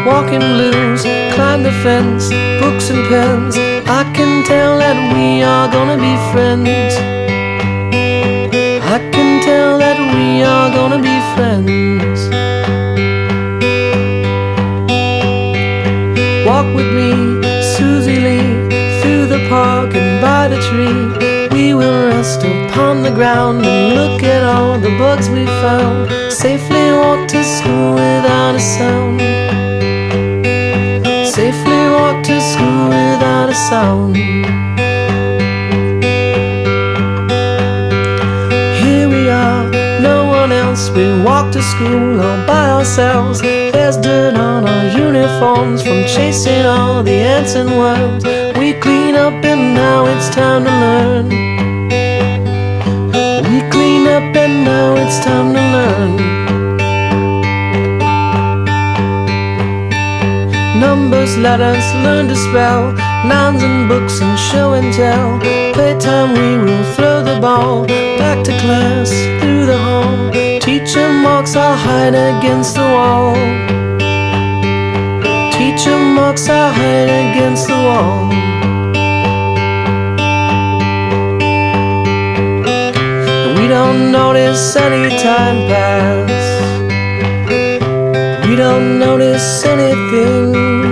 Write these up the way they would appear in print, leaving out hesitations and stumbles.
walking blues, climb the fence, books and pens. I can tell that we are gonna be friends. I can tell that we are gonna be friends. Walk with me, Susie Lee, through the park and by the tree. We will rest upon the ground and look at all the bugs we found. Safely walk to school without a sound. Safely walk to school without a sound. Here we are, no one else. We walk to school all by ourselves. There's dirt on our uniforms from chasing all the ants and worms. We clean up and now it's time to learn. We clean up and now it's time to learn. Numbers, letters, learn to spell, nouns and books and show and tell. Playtime we will throw the ball back to class through the hall. Teacher marks our hide against the wall. Teacher marks our hide against the wall. We don't notice any time pass. We don't notice anything.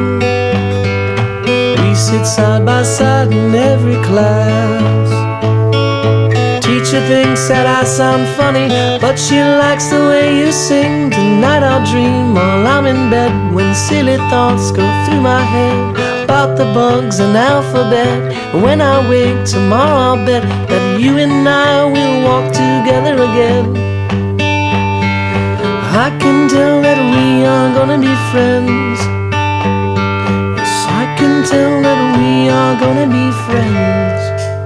We sit side by side in every class. Teacher thinks that I sound funny, but she likes the way you sing. Tonight I'll dream while I'm in bed, when silly thoughts go through my head about the bugs and alphabet. And when I wake tomorrow I'll bet that you and I will walk together again. I can tell that we are gonna be friends. Yes, I can tell that we are gonna be friends.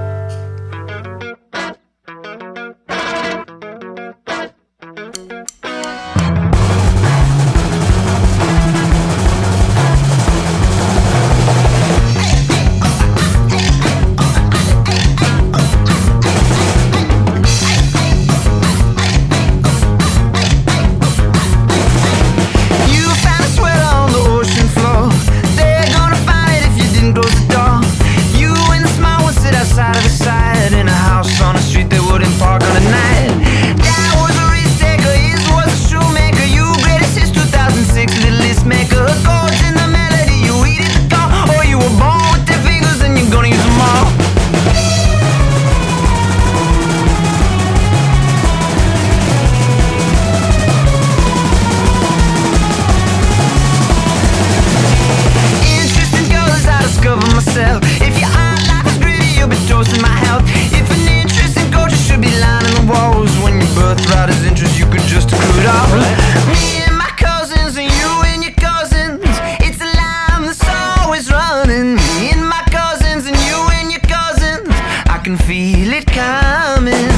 Feel it coming.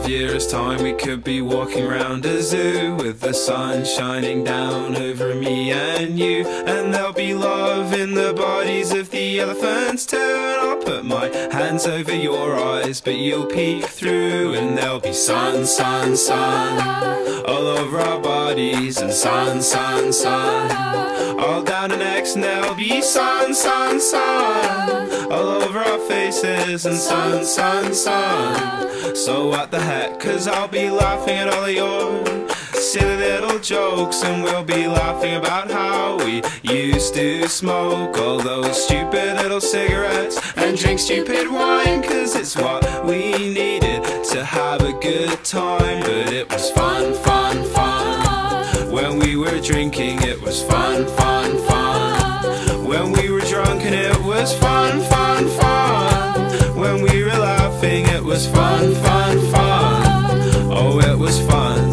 5 years' time we could be walking around a zoo with the sun shining down over me and you, and there'll be love in the bodies of the elephants too. And I'll put my hands over your eyes, but you'll peek through, and there'll be sun, sun, sun all over our bodies, and sun, sun, sun all down our necks, and there'll be sun, sun, sun all over our faces, and sun, sun, sun. So what the heck, 'cause I'll be laughing at all of your silly little jokes, and we'll be laughing about how we used to smoke all those stupid little cigarettes and drink stupid wine, 'cause it's what we needed to have a good time. But it was fun, fun, fun when we were drinking. It was fun, fun, fun when we were drunk, and it was fun, fun, fun when we were laughing. It was fun, fun, fun. Oh, it was fun.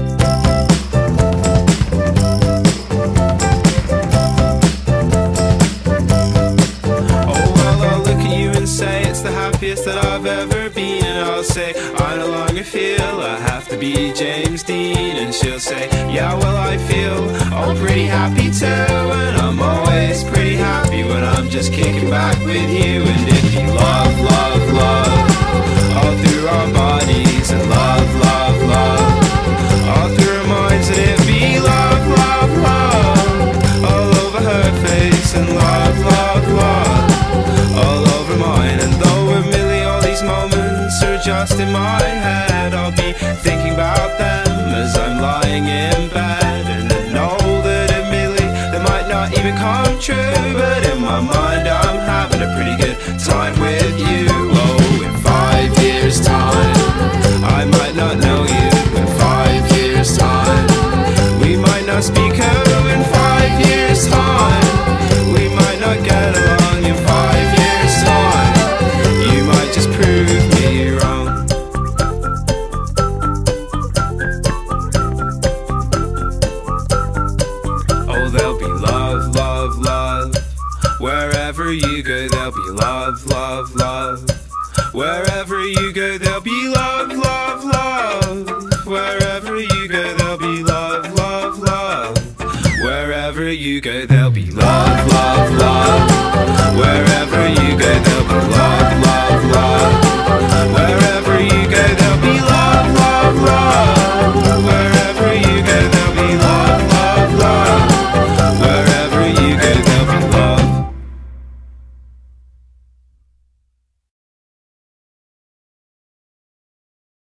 That I've ever been, and I'll say I no longer feel I have to be James Dean, and she'll say yeah, well I feel all pretty happy too, and I'm always pretty happy when I'm just kicking back with you. And it'd be love, love, love all through our bodies, and love, love, love all through our minds, and it'd be love, love, love all over her face, and love, love, love all over mine. And though moments are just in my head, I'll be thinking about them as I'm lying in bed, and I know that admittedly they might not even come true, but in my mind I'm having a pretty good time with you. Oh, in 5 years' time I might not know you. In 5 years' time we might not speak. Oh, in 5 years' time we might not get along. In 5 years' time you might just prove me wrong. Oh, there'll be love, love, love wherever you go. There'll be love, love, love wherever you go. There'll be love, love, love wherever you go. There'll be love, love, love wherever you go. There'll be love, love, love wherever